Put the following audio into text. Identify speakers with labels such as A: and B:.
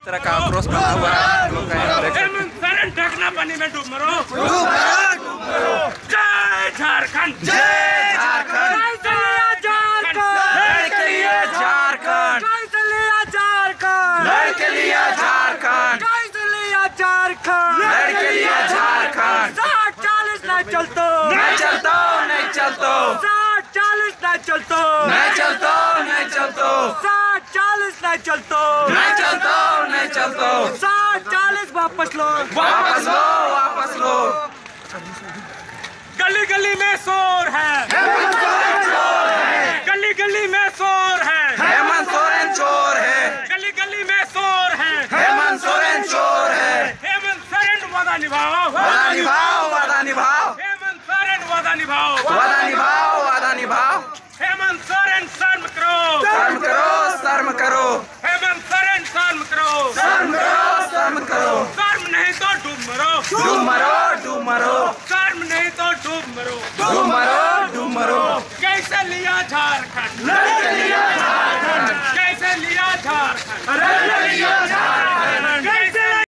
A: तरह का आक्रोश बना हुआ है।
B: हेमंत सोरेन ढकना पानी में डूब मरो। जय झारखंड,
A: जय झारखंड, लड़ के लिए झारखंड, लड़ के लिए झारखंड, लड़ के लिए झारखंड।
B: 40 नहीं चलतो,
A: नहीं चलतो, नहीं चलतो,
B: 40 नहीं चलतो,
A: नहीं चलतो, नहीं चलतो,
B: 40 नहीं चलतो,
A: नहीं चलतो, नहीं चलतो।
B: 40 वापस लो,
A: वापस लो, वापस लो।
B: गली गली में शोर है,
A: हेमंत सोरेन चोर है,
B: गली गली में शोर है,
A: हेमंत सोरेन चोर है,
B: गली गली में शोर है।
A: हेमंत सोरेन चोर है।
B: हेमंत सोरेन वादा निभाओ,
A: वादा निभाओ, वादा निभाओ,
B: हेमंत सोरेन वादा निभाओ,
A: वादा निभाओ, वादा निभाओ।
B: हेमंत सोरेन शर्म करो,
A: शर्म करो, शर्म करो,
B: हेमंत सोरेन शर्म करो,
A: शर्म करो, शर्म करो।
B: शर्म नहीं तो डूब मरो,
A: डूब मरो, डूब मरो,
B: शर्म नहीं तो डूब मरो।
A: डूब मरो, डूब मरो।
B: कैसे लिया झारखंड,
A: लड़ के लिए